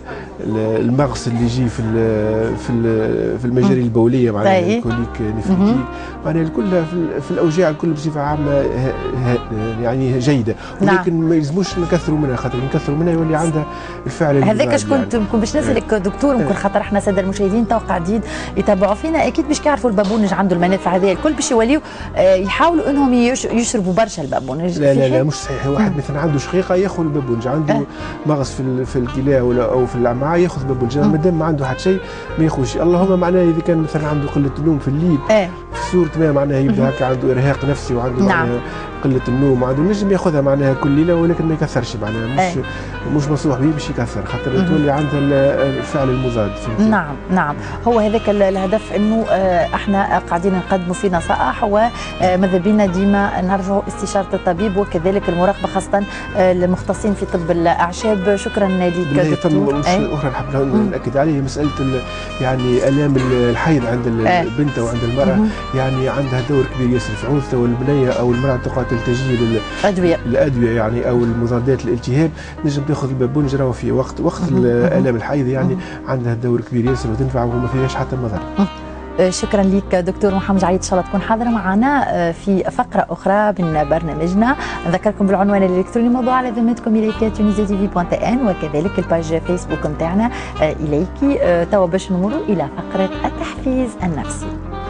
المغص اللي يجي في في في المجاري البوليه معناها الكوليك نفريتيك معناها كلها في الاوجاع الكل بصفه عامه يعني جيده، ولكن نعم. ما يلزموش نكثروا منها، خاطر نكثروا منها يولي عندها الفعل هذاك اش كنت يعني. باش نسالك دكتور ممكن خاطر احنا ساده المشاهدين تو قاعدين يتابعوا فينا اكيد باش يعرفوا البابونج عنده المنافع هذه الكل باش يوليو يحاولوا انهم يشربوا برشا البابونج. لا لا لا مش صحيح، واحد مثلا عنده شقيقه ياخذ البابونج، عنده أه. مغص في في الكلى ولا او في الامعاء ياخذ بابونج، ما دام ما عنده حتى شيء ما ياخذش. اللهم معناه اذا كان مثلا عنده قله النوم في الليل أه. في صوره ما معناها يبدا هكا عنده ارهاق نفسي وعنده نعم. قله النوم وعنده نجم ياخذها معناها كل ليله ولكن ما يكثرش معناها مش أي. مش مصلوح به باش يكثر خاطر تولي عندها الفعل المضاد. نعم نعم هو هذاك الهدف انه احنا قاعدين نقدموا في نصائح وماذا بينا ديما نرجعوا استشاره الطبيب وكذلك المراقبه خاصه المختصين في طب الاعشاب. شكرا لك دكتور. اخرى نحب ناكد عليه مساله يعني الام الحيض عند البنت او عند المراه يعني عندها دور كبير ياسر في عوضته والبنيه او المراه تقعد تلتجي للادويه الادويه يعني او المضادات الالتهاب، نجم تاخذ البابونج راهو في وقت وقت الالام الحيض يعني عندها دور كبير ياسر وتنفع وما فيهاش حتى مضر. شكرا لك دكتور محمد جعيد، ان شاء الله تكون حاضره معنا في فقره اخرى من برنامجنا. نذكركم بالعنوان الالكتروني موضوع على ذمتكم اليك تونيزي تي في بوانت ان وكذلك الباج فيسبوك نتاعنا اليك. توا باش نمروا الى فقره التحفيز النفسي.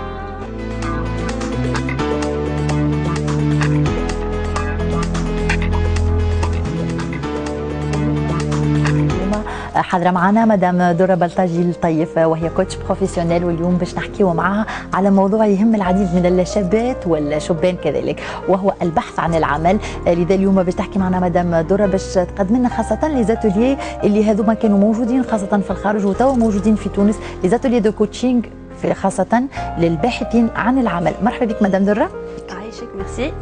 حاضره معنا مدام دره بلطاجي الطيف وهي كوتش بروفيسيونيل، واليوم باش نحكيو معها على موضوع يهم العديد من الشابات والشبان كذلك وهو البحث عن العمل. لذا اليوم باش تحكي معنا مدام دره باش تقدم لنا خاصه لي زاتوليي اللي هذوما كانوا موجودين خاصه في الخارج وتوا موجودين في تونس، لي زاتوليي دو كوتشينغ خاصه للباحثين عن العمل. مرحبا بك مدام دره. عايشك ميرسي.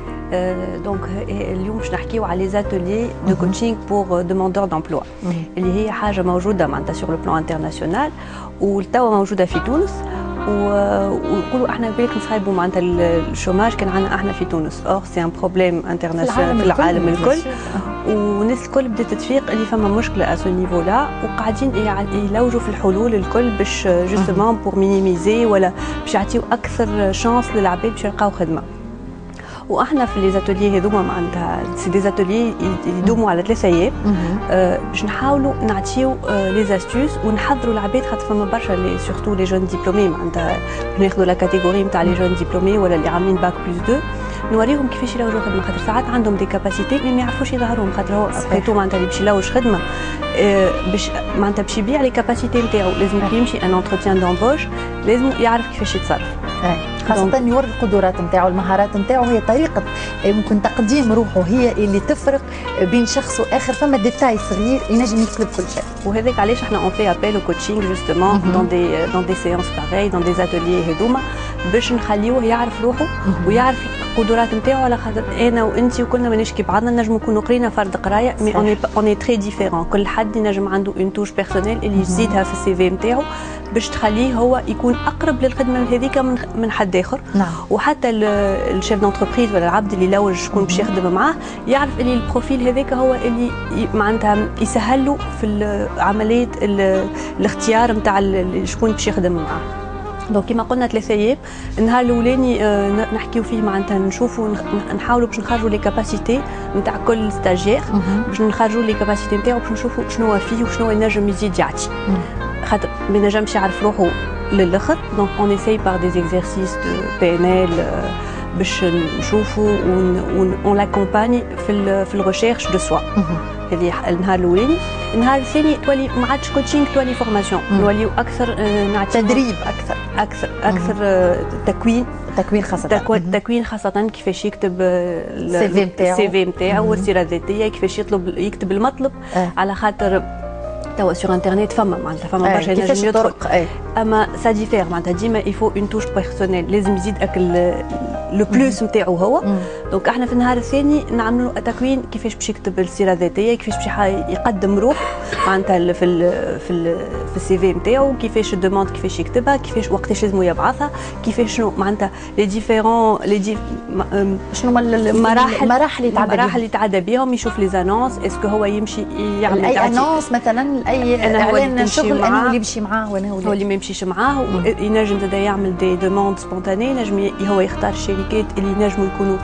دونك اليوم باش نحكيو على لي زاتوليي دو كوتشينغ بور دوموندور دومبلوا اللي هي حاجه موجوده معناتها سور لو بلان انترناسيونال وتوا موجوده في تونس، ونقولوا احنا بالك نصايبوا معناتها الشوماج كان عندنا احنا في تونس. اور سي ان بروبليم انترناسيونال في العالم الكل، والناس الكل بدات تفيق اللي فما مشكله اسو نيفو لا، وقاعدين يلوجوا في الحلول الكل باش جوستومون بور مينيميزي ولا باش يعطيو اكثر شانس للعباد باش يلقاو خدمه. واحنا في لي زاتوليي هذوما معناتها سي دي زاتوليي يدوموا على ثلاثة ايام أه باش نحاولوا نعطيو أه لي زاستوس ونحضروا العباد خاطر فما برشا لي سورتو لي جون ديبلومي معناتها ناخذوا لا كاتيجوري نتاع لي جون ديبلومي ولا اللي عاملين باك بلس دو، نوريهم كيفاش يلوجوا خدمه خاطر ساعات عندهم دي كاباسيتي مي ما يعرفوش يظهروهم خاطر هو ابخيتو معناتها اللي باش يلوج خدمه أه باش معناتها باش يبيع لي كاباسيتي نتاعو لازم كي يمشي ان انتروتيان دومبوش لازم يعرف كيفاش يتصرف، خاصة يوري القدرات نتاعو المهارات نتاعو. هي طريقة ممكن تقديم روحه هي اللي تفرق بين شخص واخر، فما ديتاي صغير ينجم يقلب كل شيء. وهذاك علاش احنا اون في ابيل او كوتشينغ جوستومون دون دي دون دي سيونس باغي دون دي زاتوليي هذوما باش نخليوه يعرف روحه ويعرف القدرات نتاعو، على خاطر انا وانت وكلنا ماناش كي بعضنا نجم نكونوا قرينا فرد قرايه مي اون اون تري ديفيرون، كل حد ينجم عنده اون توش بيرسونيل اللي يزيدها في السي في نتاعو باش تخليه هو يكون اقرب للخدمه هذيك من من حد اخر. نعم. وحتى الشيف دونتربريز ولا العبد اللي لوج شكون باش يخدم معاه يعرف اللي البروفيل هذاك هو اللي معناتها يسهل له في عمليه الاختيار نتاع شكون باش يخدم معاه. دونك كيما قلنا ثلاثة ايام. النهار الاولاني آه نحكيو فيه معناتها نشوفوا نحاولوا باش نخرجوا لي كاباسيتي نتاع كل ستاجير، باش نخرجوا لي كاباسيتي نتاعو باش نشوفوا شنو هو فيه وشنو ينجم يزيد يعطي، خاطر ما ينجمش يعرف روحه للاخر. دونك اون ايساي بار دي زيكزارسيس دو بي ان ال باش نشوفوا اون لاكومباني في في الريشيرش دو سوا. هذه النهار الاولاني. النهار الثاني تولي ما عادش كوتشينغ، تولي فورماسيون، نوليو اكثر نعطي تدريب اكثر اكثر اكثر تكوين تكوين خاصة تكوين خاصة كيفاش يكتب السي في نتاعو السي في نتاعو والسيرة الذاتية، كيفاش يطلب يكتب المطلب أه. على خاطر توا سور انترنت فما معناتها فما برشا ينجم يدخل، اما سا ديفير معناتها ديما يفو اون توش بيرسونيل، لازم يزيد اكل لو بلوس نتاعو هو. دونك احنا في النهار الثاني نعملوا تكوين كيفاش باش يكتب السيره الذاتيه، كيفاش باش يقدم روحه معناتها في ال في ال في السي في نتاعو، كيفاش الدوموند كيفاش يكتبها، كيفاش وقتاش لازم يبعثها، كيفاش شنو معناتها لي ديفيرون لي دي شنو المراحل المراحل اللي تعدى المراحل اللي تعدى بهم، يشوف لي زانونس اسكو هو يمشي يعمل اي انونس مثلا اي اعلان شغل انا اللي يمشي معاه وانا هو اللي ما يمشيش معاه، ينجم زاد يعمل دي دوموند سبونتاني، ينجم هو يختار الشركات اللي ينجموا يكونوا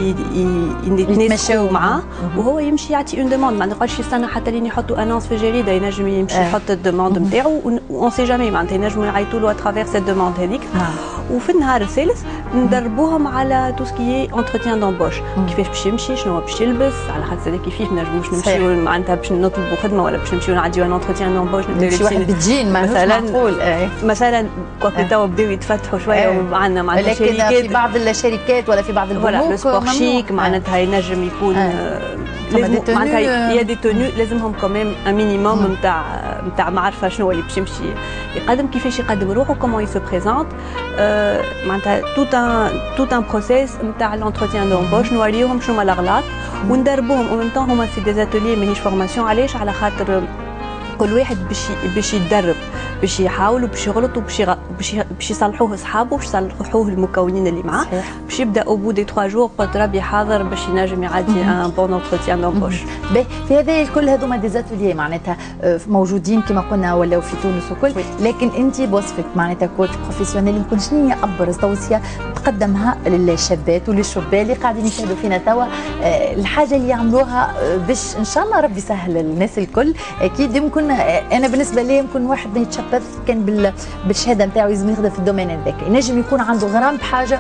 يتناسقوا معاه وهو يمشي يعطي اون دوموند، ما نقعدش يستنى حتى لين يحطوا انونس في الجريده، ينجم يمشي يحط الدوموند نتاعو اون سي جامي معناتها ينجموا يعيطوا له اترافير سيت دوموند هذيك. وفي النهار الثالث ندربوهم على تو سكي اونتروتيان دومبوش، كيفاش باش يمشي، شنو باش يلبس، على خاطر هذا كيفاش نجموش نمشيو معناتها باش نطلبوا خدمه ولا باش نمشيو نعديو ان اونتروتيان دومبوش نمشي واحد بالجين مثلا معقول مثلا وقت توا بداو يتفتحوا شويه وعندنا معناتها شركات في بعض الشركات ولا في بعض البنوك سبور شيك معناتها ينجم يكون لازم معناتها يا دي تونو لازمهم كوميم ان مينيموم نتاع نتاع معرفه شنو اللي باش يمشي يقدم، كيفاش يقدم روحه، كومون يسو بريزونت معناتها توت ان توت ان بروسيس نتاع لونتروتيان دومبوش، نوريوهم شنو هما الاغلاط وندربوهم او ميم طون هما سي دي اتوليي ماهيش فورماسيون. علاش؟ على خاطر كل واحد باش باش يتدرب، باش يحاول وباش يغلط وباش باش يصلحوه اصحابه، باش يصلحوه المكونين اللي معاه، باش يبدا او بو دي ثلاثة جور بوترابي حاضر باش ينجم يعدي ان بون اونتروتيان دومبوش. في هذا الكل هذوما دي زاتوليي معناتها موجودين كما قلنا ولاو في تونس وكل، لكن انت بوصفك معناتها كوتش بروفيسيونيل يمكن شنو هي ابرز توصيه تقدمها للشابات وللشبان اللي قاعدين يشاهدوا فينا توا، الحاجه اللي يعملوها باش ان شاء الله ربي يسهل الناس الكل. اكيد يمكن انا بالنسبه لي يمكن واحد يتشبث كان بالشهاده نتاعو لازم يخدم في الدومين هذاك، ينجم يكون عنده غرام بحاجه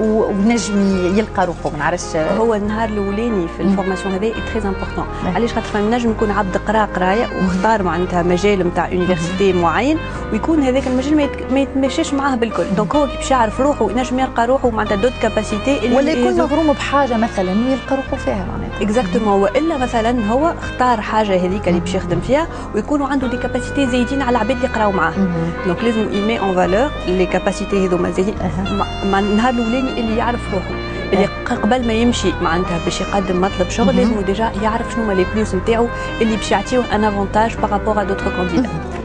ونجم يلقى روحه ما نعرفش. هو النهار الاولاني في الفورماسيون هذا تري امبورطون، علاش؟ خاطر نجم يكون عبد قرا قرايه واختار معناتها مجال نتاع يونيفرسيتي معين ويكون هذاك المجال ما يتمشيش معاه بالكل، دونك هو باش يعرف روحه ينجم يلقى روحه معناتها دوت كاباسيتي ولا يكون مغروم بحاجه مثلا ويلقى روحه فيها معناتها اكزاكتومون، والا مثلا هو اختار حاجه هذيك اللي باش يخدم فيها ويكونوا عنده دي كاباسيتي زايدين على العباد اللي يقراو معاه، دونك لازم يمي اون فالور لي كاباسيتي هذوما زايدين مع النهار الاولاني اللي يعرف روحه، اللي قبل ما يمشي معناتها باش يقدم مطلب شغل لازم ديجا يعرف شنو هما لي بلوس نتاعو اللي باش يعطيوه ان افونتاج بارابور ا دوتر كانديدا.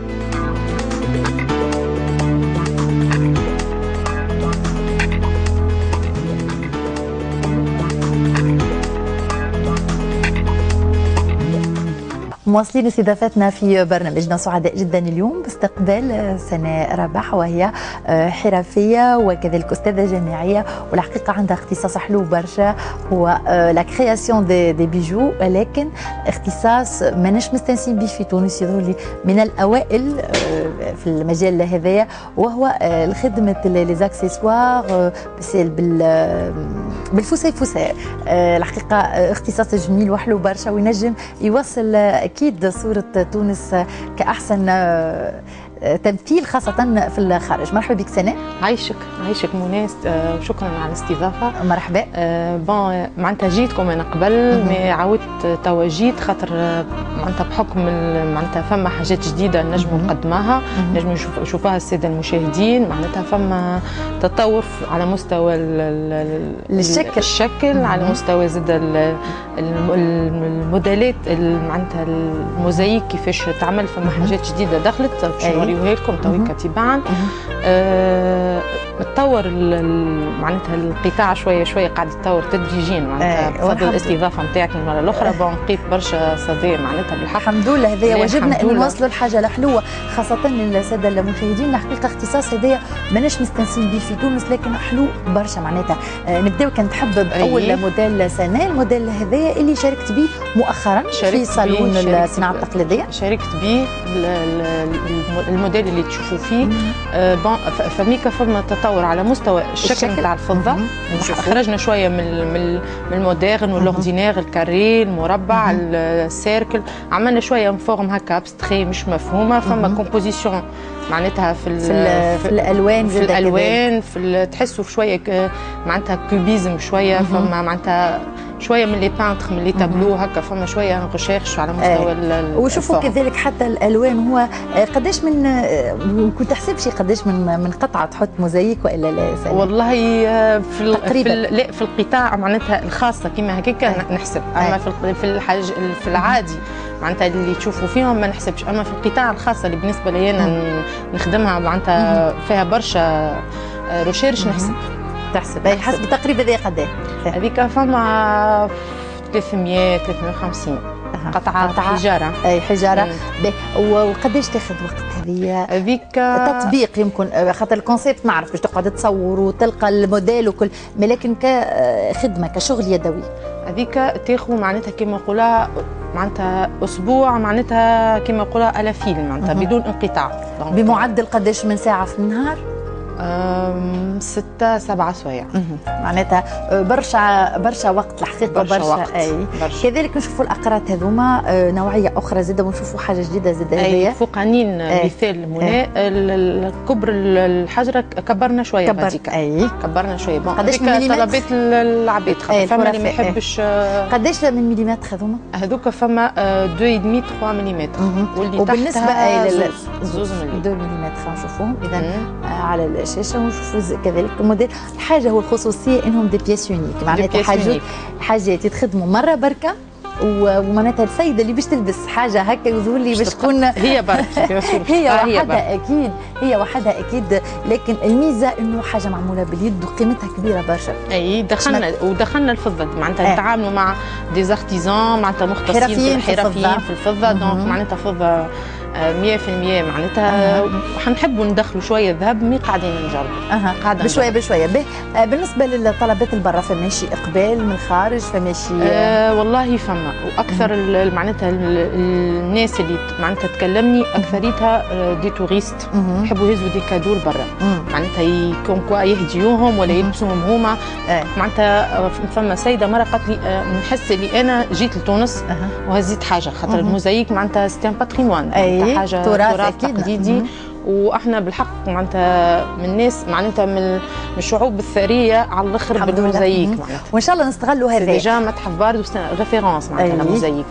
مواصلين استضافتنا في برنامجنا، سعداء جدا اليوم باستقبال سناء رباح، وهي حرفيه وكذلك استاذه جامعيه، والحقيقه عندها اختصاص حلو برشا هو لا كرياسيون دي دي بيجو، ولكن اختصاص ماناش مستانسين به في تونس، يظهر لي من الاوائل في المجال هذايا، وهو خدمه لي زاكسيسوار بالفسي فساء. الحقيقه اختصاص جميل وحلو برشا وينجم يوصل أكيد صورة تونس كأحسن تمثيل خاصة في الخارج. مرحبا بك سناء. عايشك عايشك مناس، وشكرا على الاستضافة. مرحبا. أه بون معناتها جيتكم من قبل ما عاودت توا جيت خاطر معناتها بحكم معناتها فما حاجات جديدة نجموا نقدمها، نجموا يشوفوها السادة المشاهدين، معناتها فما تطور على مستوى الشكل الشكل على مستوى زاد الموديلات معناتها الموزايك كيفاش تعمل، فما حاجات جديدة دخلت باش نوريوها لكم تويكا تباعا. آه تطور معناتها القطاع شويه شويه قاعد يتطور تدريجيا معناتها بفضل الاستضافه نتاعك المره الاخرى. بون لقيت برشا صدى معناتها بالحق الحمد لله. هذايا واجبنا ان نوصلوا الحاجه الحلوه خاصه للساده المشاهدين. الحقيقه اختصاص هذايا ماناش مستانسين به في تونس لكن حلو برشا معناتها. آه نبداو كنتحب باول موديل سنه الموديل هذايا اللي شاركت به مؤخرا في صالون الصناعه التقليديه. شاركت به الموديل اللي تشوفوا فيه. آه بون فميكا فما تطور على مستوى الشكل نتاع الفضه. خرجنا شويه من من الموديرن والاوردينير الكاري المربع السيركل. عملنا شويه فورم هكا ابستري مش مفهومه. فما كومبوزيسيون معناتها في في, في الالوان في الالوان في تحسوا شويه معناتها كوبيزم شويه. فما معناتها شويه من لي بانتر من لي تابلو هكا. فما شويه ريشيرش على مستوى ال وشوفوا كذلك حتى الالوان. هو قداش من كنت تحسب شي قداش من من قطعه تحط موزايك والا لا سنة. والله في في لا في القطاع معناتها الخاصه كيما هكاك نحسب. اما في في الحاج في العادي معناتها اللي تشوفوا فيهم ما نحسبش. اما في القطاع الخاصه اللي بالنسبه لي انا نخدمها معناتها فيها برشا ريشيرش نحسب. تحسب اي حسب تقريبا ذي قداه هذيك فما ثلاثمية ثلاثمية وخمسين قطعة حجارة. اي حجارة. وقداش تاخذ وقت هذه؟ هذيك تطبيق يمكن خاطر الكونسيبت نعرف باش تقعد تصور وتلقى الموديل وكل، لكن كخدمة كشغل يدوي هذيك تاخذ معناتها كما نقولها معناتها اسبوع معناتها كما نقولها على فيلم معناتها بدون انقطاع. بمعدل قداش من ساعة في النهار؟ ستة سبعة سوايع. معناتها برشا برشا وقت الحقيقه. برشا, برشا وقت. اي برشا. كذلك نشوفوا الاقراط هذوما نوعيه اخرى زاده ونشوفوا حاجه جديده زاده هذيا. فوقانين مثال منى الكبر الحجره كبرنا شويه كبر. اي كبرنا شويه. بون قداش من طلبات العباد فما اللي ما يحبش. قداش من مليمتر هذوما؟ هذوك فما اثنين وثلاثين ثلاثة مليمتر واللي وبالنسبه تحتها زوز مليمتر نشوفوهم اذا على الشاشه ونشوفوا كذلك الموديل. الحاجه هو الخصوصيه انهم دي بياس يونيك معناتها حاجات حاجات يتخدموا مره بركه ومعناتها السيده اللي باش تلبس حاجه هكا يظهر لي باش تكون هي برك هي وحدها اكيد هي وحدها اكيد. لكن الميزه انه حاجه معموله باليد وقيمتها كبيره برشا. اي دخلنا ودخلنا الفضه معناتها نتعاملوا مع ديزارتيزان معناتها مختصين في الحرفيين في الفضه. دونك معناتها فضه مية في المية معناتها حنحبوا ندخلوا شويه ذهب مي قاعدين نجربوا. اها قاعدين بشويه بشويه. بالنسبه للطلبات البرا فماشي اقبال من الخارج فماشي؟ آه والله فما واكثر معناتها الناس اللي معناتها تكلمني اكثريتها دي توريست يحبوا يهزوا دي كادو برا معناتها يكون كوا يهديوهم ولا يلبسوهم هما. معناتها فما سيده مره قالت لي نحس اللي انا جيت لتونس وهزيت حاجه خاطر الموزايك معناتها ستان باتريمون حاجه تراث تقليدي. واحنا بالحق معناتها من الناس معناتها من الشعوب الثريه على الاخر بالموزايك معناتها. وان شاء الله نستغلوا هذا. ديجا متحف باردو ريفيرونس معناتها الموزايك.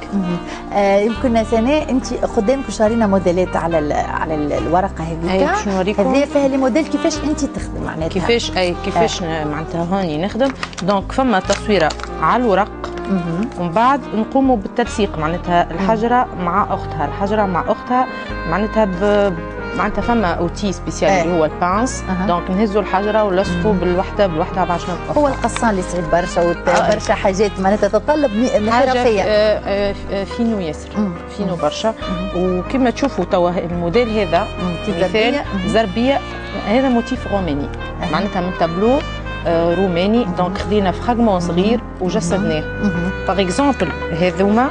آه يمكن سناء انت قدامك شارينا موديلات على ال على ال الورقه هذيك. باش نوريكم هذه فيها لي موديل كيفاش انت تخدم معناتها كيفاش اي كيفاش آه. معناتها هوني نخدم. دونك فما تصويره على الورق ومن بعد نقوموا بالتلصيق معناتها الحجره مع اختها الحجره مع اختها معناتها ب معناتها فما اوتي سبيسيال اللي هو البانس. أه. دونك نهزوا الحجره ونلصقوا بالوحده بالوحده باش نبقى. هو القصان اللي صعيب برشا وبرشا آه. حاجات معناتها تتطلب حرفيه. آه آه فينو ياسر فينو برشا. وكما تشوفوا توا الموديل هذا مثال زربيه هذا موتيف روماني أه. معناتها من تابلو روماني. دونك خدينا فراغمون صغير وجسدناه. باغ اكزومبل هذوما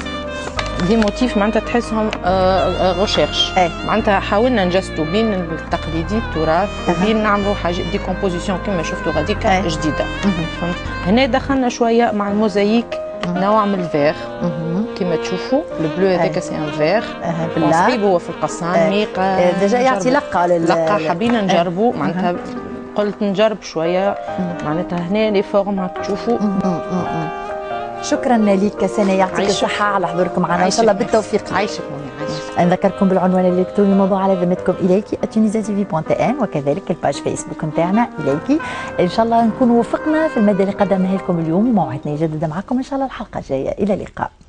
دي موتيف معناتها تحسهم ريشيرش. معناتها حاولنا نجسدوا بين التقليدي التراث وبين نعملوا حاجه دي كومبوزيسيون كما شفتوا غاديك جديده. فهمت. هنا دخلنا شويه مع الموزايك نوع من الفيغ كما تشوفوا البلو هذاك سي ان فيغ صعيب هو في القصان مي ديجا يعطي لقه لقه حبينا نجربوا معناتها قلت نجرب شويه معناتها هنا لي فورم هاك تشوفوا. شكرا لك سنة يعطيك الصحة على حضوركم معنا إن شاء الله بالتوفيق. عايشك مني عايشك. نذكركم بالعنوان الإلكتروني موضوع على ذمتكم إليكي تونيزيا تي في دوت ان وكذلك الباج فيسبوك نتاعنا إليكي. إن شاء الله نكون وفقنا في المادة اللي قدمناها لكم اليوم وموعدنا يجدد معكم إن شاء الله الحلقة الجاية. إلى اللقاء.